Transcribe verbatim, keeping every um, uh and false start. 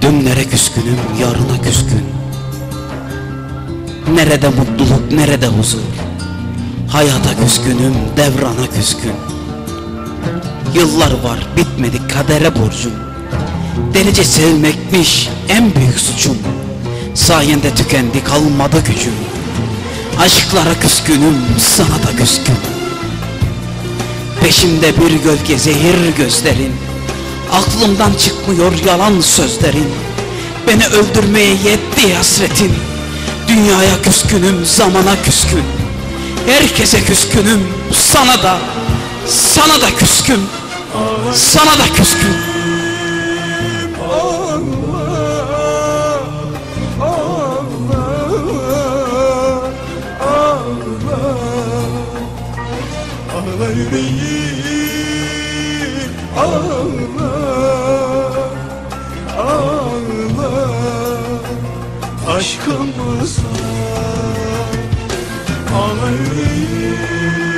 Dünlere küskünüm, yarına küskün. Nerede mutluluk, nerede huzur? Hayata küskünüm, devrana küskün. Yıllar var, bitmedi kadere borcum. Delice sevmekmiş en büyük suçum. Sayende tükendi, kalmadı gücüm. Aşklara küskünüm, sana da küskün. Peşimde bir gölge, zehir gözlerin. Aklımdan çıkmıyor yalan sözlerin. Beni öldürmeye yetti hasretin. Dünyaya küskünüm, zamana küskün. Herkese küskünüm, sana da, sana da küskün. Sana da küskün. Ağla yüreğim, ağla, ağla aşkımıza. Ağla yüreğim.